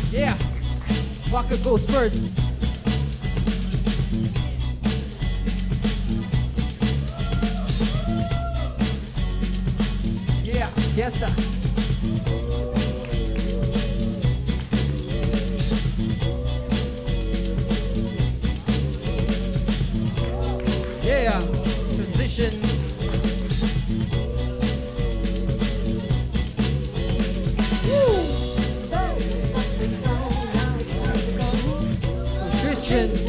Yeah, Walker goes first. Yeah, fiesta. Yeah, transitions. Christians.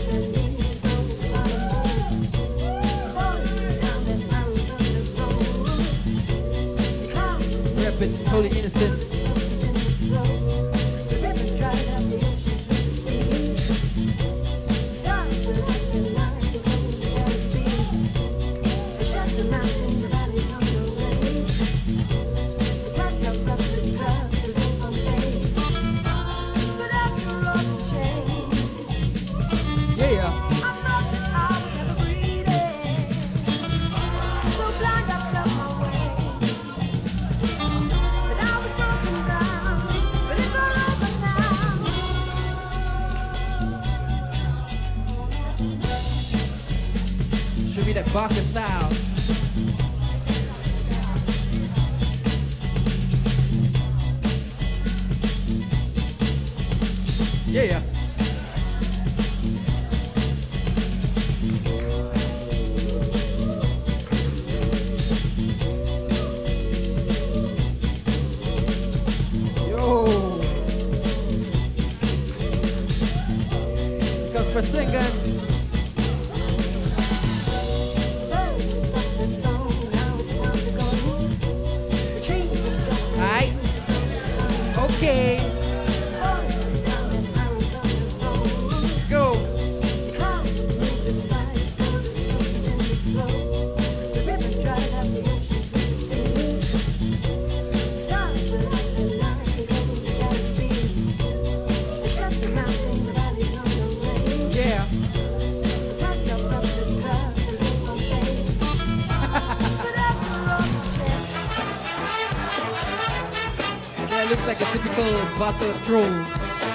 Reppin' Holy Innocence. Should be that Barker style. Yeah. Yo. Because for singing. Okay. Go. Yeah. That looks like a typical battle troll.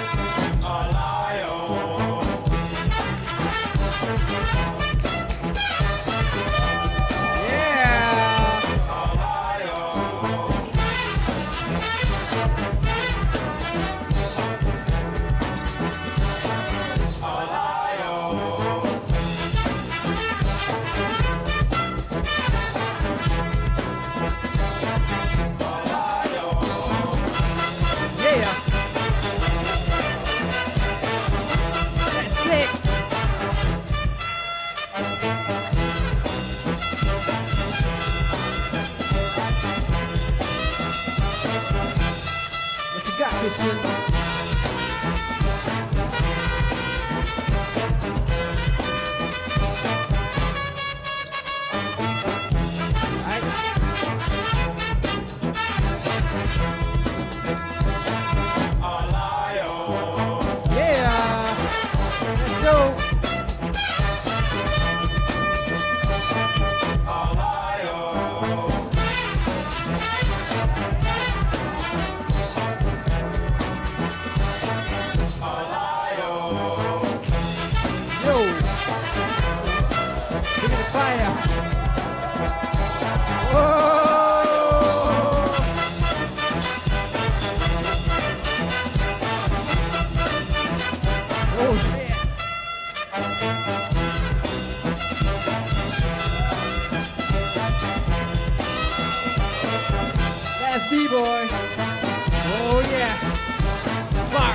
That's B-boy. Oh yeah. Spark.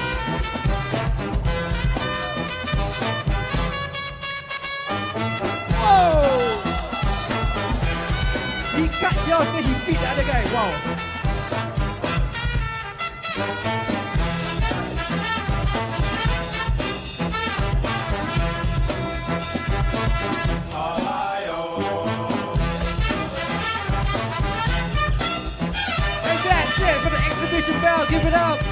Whoa! He cut yours, then he beat the other guy. Wow. For the exhibition bell, give it up.